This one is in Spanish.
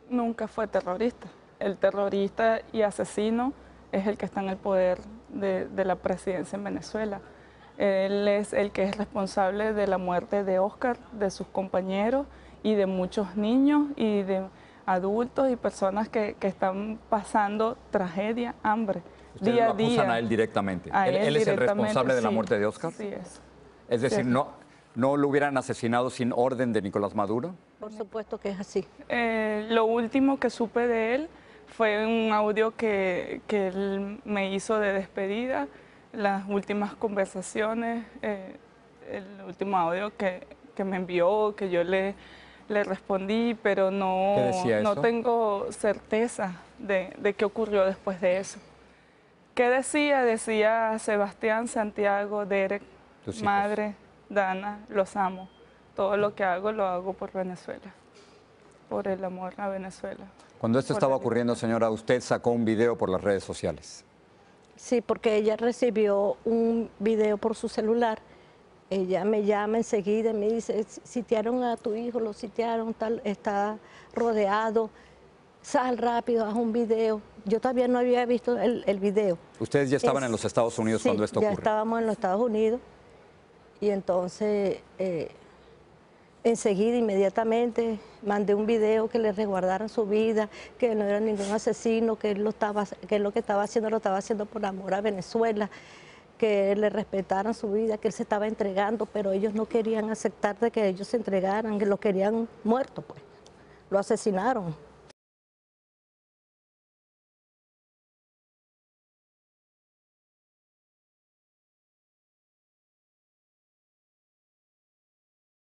nunca fue terrorista. El terrorista y asesino es el que está en el poder de la presidencia en Venezuela. Él es el que es responsable de la muerte de Oscar, de sus compañeros y de muchos niños y de adultos y personas que están pasando tragedia, hambre, Ustedes día lo a día. acusan a él directamente. A ¿Él es el directamente, responsable de la sí, muerte de Oscar? sí es. Es decir, Cierto. ¿no lo hubieran asesinado sin orden de Nicolás Maduro? Por supuesto que es así. Lo último que supe de él fue un audio que él me hizo de despedida, las últimas conversaciones, el último audio que me envió, que yo le respondí, pero no, ¿Qué decía no eso? tengo certeza de qué ocurrió después de eso. ¿Qué decía? Decía: Sebastián, Santiago, Derek, Tus hijos. madre, Dana, los amo. Todo lo que hago lo hago por Venezuela, por el amor a Venezuela. Cuando esto por estaba la ocurriendo, libertad. señora, usted sacó un video por las redes sociales. Sí, porque ella recibió un video por su celular. Ella me llama enseguida y me dice: sitiaron a tu hijo, lo sitiaron, tal, está rodeado, sal rápido, haz un video. Yo todavía no había visto el video. Ustedes ya estaban en los Estados Unidos cuando esto ya ocurre. estábamos en los Estados Unidos y entonces enseguida, inmediatamente, mandé un video que le resguardaran su vida, que no era ningún asesino, que él lo que estaba haciendo lo estaba haciendo por amor a Venezuela, que le respetaran su vida, que él se estaba entregando, pero ellos no querían aceptar de que ellos se entregaran, que lo querían muerto, pues. Lo asesinaron.